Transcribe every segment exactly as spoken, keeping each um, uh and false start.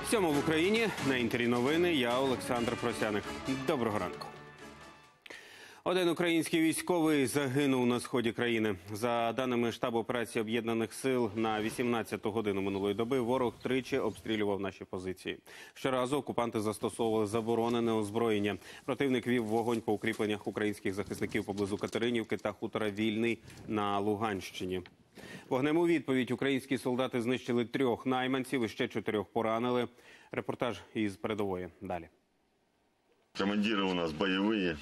Сьомо в Україні. На Інтері новини. Я Олександр Просяник. Доброго ранку. Один український військовий загинув на сході країни. За даними штабу операції Об'єднаних сил, на вісімнадцяту годину минулої доби ворог тричі обстрілював наші позиції. Щоразу окупанти застосовували заборонене озброєння. Противник вів вогонь по укріпленнях українських захисників поблизу Катеринівки та хутора Вільний на Луганщині. Вогнем у відповідь українські солдати знищили трьох найманців і ще чотирьох поранили. Репортаж із передової. Далі. Командири у нас бойові.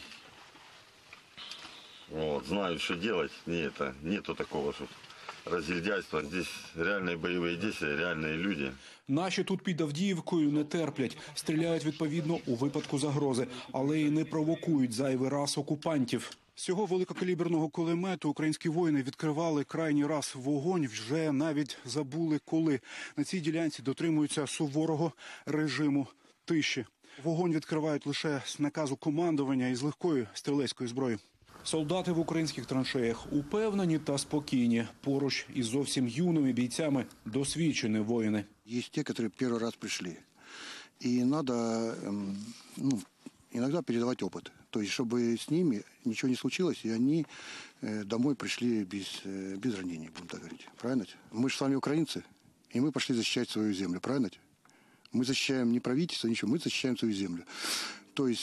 Вот, знают, что делать. Не это, нету такого, что разгильдяйства. Здесь реальные боевые действия, реальные люди. Наші тут під Авдіївкою не терплять. Стріляють відповідно у випадку загрози, але й не провокують зайвий раз окупантів. З цього великокаліберного кулемету українські воїни відкривали крайній раз вогонь, вже навіть забули коли. На цій ділянці дотримуються суворого режиму тиші. Вогонь відкривають лише з наказу командування із легкої стрілецької зброї. Солдати в українських траншеях упевнені та спокійні. Поруч із зовсім юними бійцями досвідчені воїни. Є ті, які перший раз прийшли. І треба, ну, іноді передавати опит. Тобто, щоб з ними нічого не случилось, і вони домой прийшли без, без ранений, будемо так говорити. Правильно? Ми ж з вами українці, і ми пішли захищати свою землю. Правильно? Ми захищаємо не правительство, нічого, ми захищаємо свою землю. Тобто,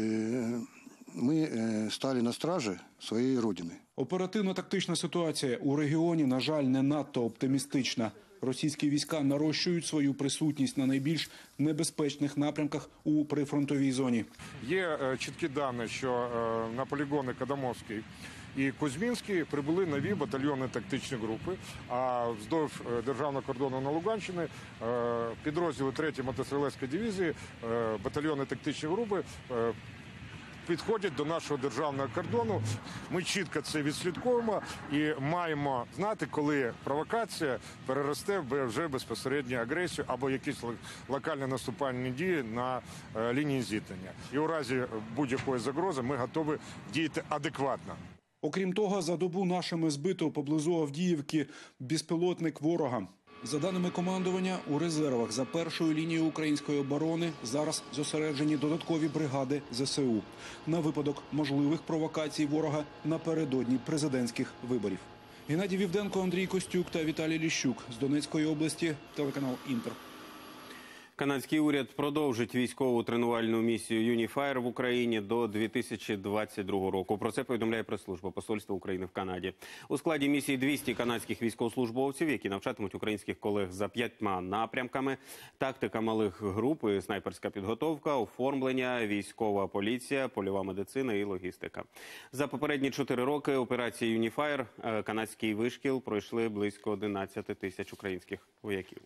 ми стали на стражі своєї родини. Оперативно-тактична ситуація у регіоні, на жаль, не надто оптимістична. Російські війська нарощують свою присутність на найбільш небезпечних напрямках у прифронтовій зоні. Є чіткі дані, що на полігони Кадамовський і Кузьмінський прибули нові батальйони тактичні групи, а вздовж державного кордону на Луганщині підрозділи третьої мотострілецької дивізії, батальйони тактичні групи підходять до нашого державного кордону. Ми чітко це відслідковуємо і маємо знати, коли провокація переросте в вже безпосередню агресію або якісь локальні наступальні дії на лінії зіткнення. І у разі будь-якої загрози ми готові діяти адекватно. Окрім того, за добу нашими збито поблизу Авдіївки безпілотник ворога. За даними командування, у резервах за першою лінією української оборони зараз зосереджені додаткові бригади зе се у на випадок можливих провокацій ворога напередодні президентських виборів. Геннадій Вівденко, Андрій Костюк та Віталій Ліщук з Донецької області, телеканал «Інтер». Канадський уряд продовжить військову тренувальну місію «Юніфаєр» в Україні до дві тисячі двадцять другого року. Про це повідомляє прес-служба Посольства України в Канаді. У складі місії двісті канадських військовослужбовців, які навчатимуть українських колег за п'ятьма напрямками: тактика малих груп, снайперська підготовка, оформлення, військова поліція, польова медицина і логістика. За попередні чотири роки операції «Юніфаєр» канадський вишкіл пройшли близько одинадцяти тисяч українських вояків.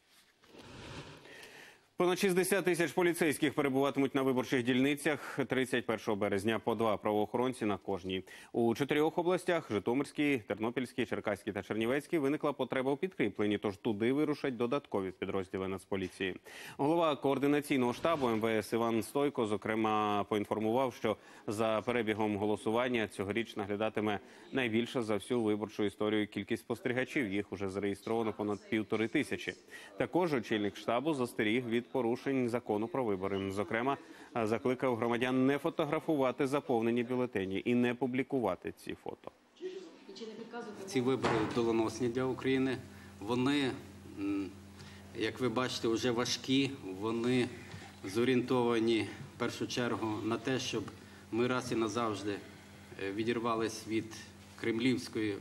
Понад шістдесят тисяч поліцейських перебуватимуть на виборчих дільницях тридцять першого березня, по два правоохоронці на кожній. У чотирьох областях – Житомирській, Тернопільській, Черкаській та Чернівецькій – виникла потреба у підкріпленні, тож туди вирушать додаткові підрозділи Нацполіції. Голова координаційного штабу ем ве ес Іван Стойко, зокрема, поінформував, що за перебігом голосування цьогоріч наглядатиме найбільша за всю виборчу історію кількість спостерігачів. Їх уже зареєстровано понад півтори тисячі. Також очільник штабу застеріг від порушень закону про вибори. Зокрема, закликав громадян не фотографувати заповнені бюлетені і не публікувати ці фото. Ці вибори доленосні для України. Вони, як ви бачите, вже важкі. Вони зорієнтовані в першу чергу на те, щоб ми раз і назавжди відірвались від кремлівської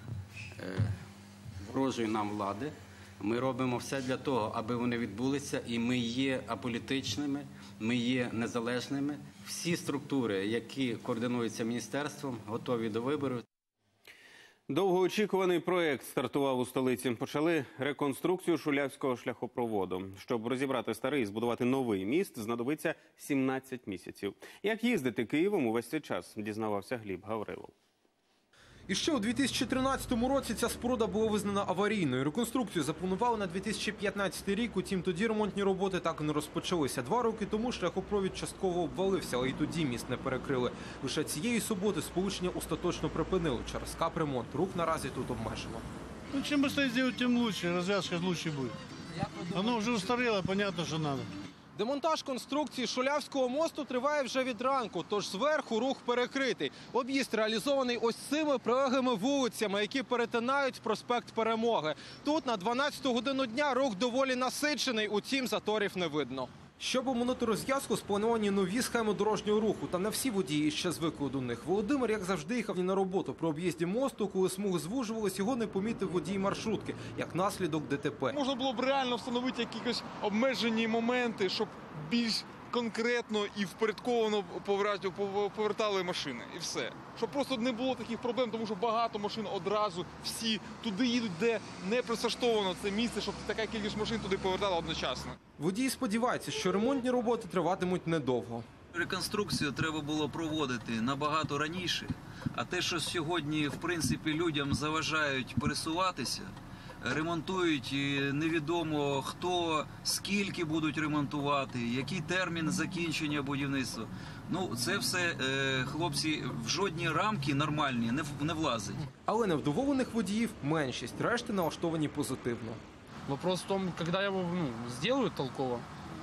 ворожої нам влади. Ми робимо все для того, аби вони відбулися, і ми є аполітичними, ми є незалежними. Всі структури, які координуються міністерством, готові до виборів. Довгоочікуваний проєкт стартував у столиці. Почали реконструкцію Шулявського шляхопроводу. Щоб розібрати старий і збудувати новий міст, знадобиться сімнадцять місяців. Як їздити Києвом увесь цей час, дізнавався Гліб Гаврилов. І ще у дві тисячі тринадцятому році ця споруда була визнана аварійною. Реконструкцію запланували на дві тисячі п'ятнадцятий рік, утім тоді ремонтні роботи так і не розпочалися. Два роки тому шляхопровід частково обвалився, але й тоді міст не перекрили. Лише цієї суботи сполучення остаточно припинили. Через капремонт рух наразі тут обмежено. Ну, чим швидше зробити, тим краще. Розв'язка краще буде. Оно уже устарело, понятно, что надо. Демонтаж конструкції Шулявського мосту триває вже від ранку, тож зверху рух перекритий. Об'їзд реалізований ось цими прилеглими вулицями, які перетинають проспект Перемоги. Тут на дванадцяту годину дня рух доволі насичений, утім заторів не видно. Щоб оминути розв'язку, сплановані нові схеми дорожнього руху. Та не всі водії ще звикли до них. Володимир, як завжди, їхав на роботу. При об'їзді мосту, коли смуги звужувались, його не помітив водій маршрутки, як наслідок ДТП. Можна було б реально встановити якісь обмежені моменти, щоб більш конкретно і впорядковано повертали машини. І все. Щоб просто не було таких проблем, тому що багато машин одразу всі туди їдуть, де не присаштовано це місце, щоб така кількість машин туди повертала одночасно. Водії сподіваються, що ремонтні роботи триватимуть недовго. Реконструкцію треба було проводити набагато раніше, а те, що сьогодні, в принципі, людям заважають пересуватися, ремонтують, і невідомо хто, скільки будуть ремонтувати, який термін закінчення будівництва. Ну, це все, е, хлопці, в жодні рамки нормальні не, не влазить. Але невдоволених водіїв меншість, решти налаштовані позитивно. Вопрос в том, когда его ну, сделают толково.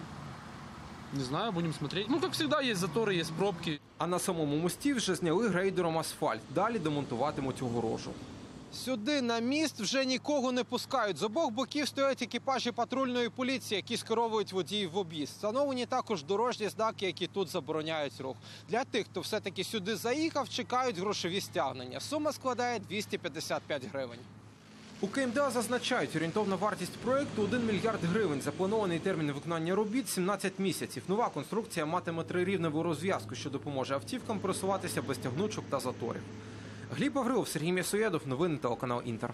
Не знаю, будем смотреть. Ну, как всегда, есть заторы, есть пробки. А на самому мості вже зняли грейдером асфальт. Далі демонтуватимуть огорожу. Сюди на міст вже нікого не пускають. З обох боків стоять екіпажі патрульної поліції, які скеровують водіїв в об'їзд. Встановлені також дорожні знаки, які тут забороняють рух. Для тих, хто все-таки сюди заїхав, чекають грошові стягнення. Сума складає двісті п'ятдесят п'ять гривень. У КМДА зазначають, орієнтовна вартість проєкту – один мільярд гривень. Запланований термін виконання робіт – сімнадцять місяців. Нова конструкція матиме трирівневу розв'язку, що допоможе автівкам пересуватися без тягнучок та заторів. Гліб Гаврилов, Сергій Мєсоєдов, новини телеканал Інтер.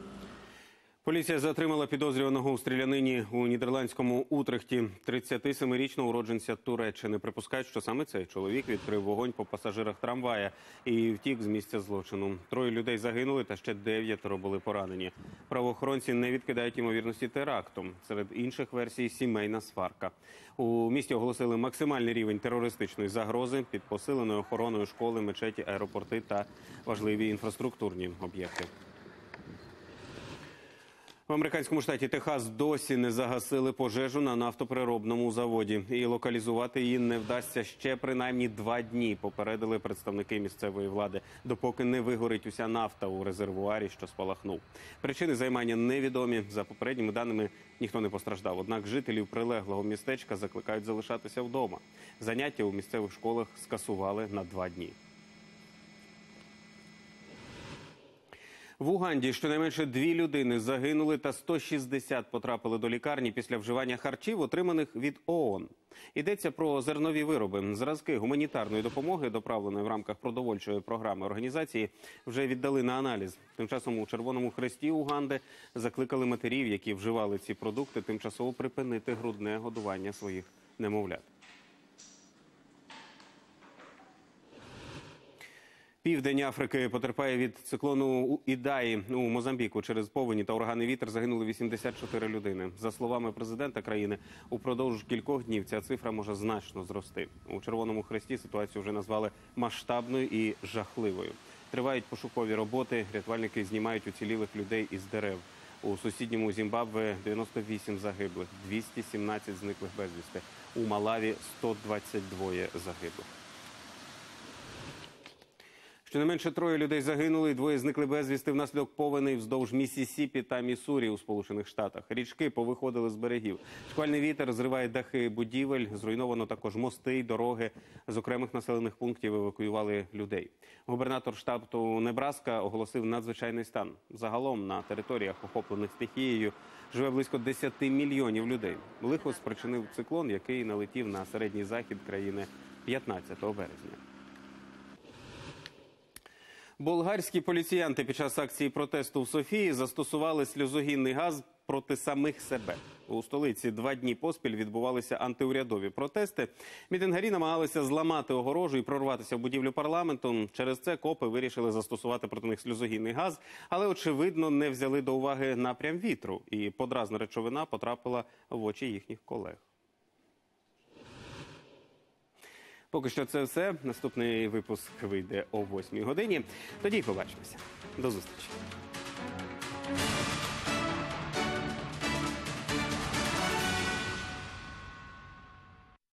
Поліція затримала підозрюваного у стрілянині у нідерландському Утрехті. тридцятисемирічного уродженця Туреччини. Припускають, що саме цей чоловік відкрив вогонь по пасажирах трамвая і втік з місця злочину. Троє людей загинули та ще дев'ятеро були поранені. Правоохоронці не відкидають ймовірності теракту. Серед інших версій – сімейна сварка. У місті оголосили максимальний рівень терористичної загрози під посиленою охороною школи, мечеті, аеропорти та важливі інфраструктурні об'єкти. В американському штаті Техас досі не загасили пожежу на нафтопереробному заводі. І локалізувати її не вдасться ще принаймні два дні, попередили представники місцевої влади, допоки не вигорить уся нафта у резервуарі, що спалахнув. Причини займання невідомі. За попередніми даними, ніхто не постраждав. Однак жителів прилеглого містечка закликають залишатися вдома. Заняття у місцевих школах скасували на два дні. В Уганді щонайменше дві людини загинули та сто шістдесят потрапили до лікарні після вживання харчів, отриманих від ООН. Йдеться про зернові вироби. Зразки гуманітарної допомоги, доправленої в рамках продовольчої програми організації, вже віддали на аналіз. Тим часом у Червоному Хресті Уганди закликали матерів, які вживали ці продукти, тимчасово припинити грудне годування своїх немовлят. Південь Африки потерпає від циклону Ідаї. У Мозамбіку через повені та ураганний вітер загинули вісімдесят чотири людини. За словами президента країни, упродовж кількох днів ця цифра може значно зрости. У Червоному Хресті ситуацію вже назвали масштабною і жахливою. Тривають пошукові роботи, рятувальники знімають уцілілих людей із дерев. У сусідньому Зімбабве дев'яносто вісім загиблих, двісті сімнадцять зниклих безвісти. У Малаві сто двадцять два загиблих. Щонайменше троє людей загинули, двоє зникли безвісти внаслідок повеней вздовж Міссісіпі та Міссурі у Сполучених Штатах. Річки повиходили з берегів. Шквальний вітер зриває дахи будівель, зруйновано також мости й дороги. З окремих населених пунктів евакуювали людей. Губернатор штату Небраска оголосив надзвичайний стан. Загалом на територіях, охоплених стихією, живе близько десяти мільйонів людей. Лихо спричинив циклон, який налетів на середній захід країни п'ятнадцятого березня. Болгарські поліціянти під час акції протесту в Софії застосували сльозогінний газ проти самих себе. У столиці два дні поспіль відбувалися антиурядові протести. Мітингарі намагалися зламати огорожу і прорватися в будівлю парламенту. Через це копи вирішили застосувати проти них сльозогінний газ, але, очевидно, не взяли до уваги напрям вітру. І подразна речовина потрапила в очі їхніх колег. Поки що це все. Наступний випуск вийде о восьмій годині. Тоді побачимося. До зустрічі.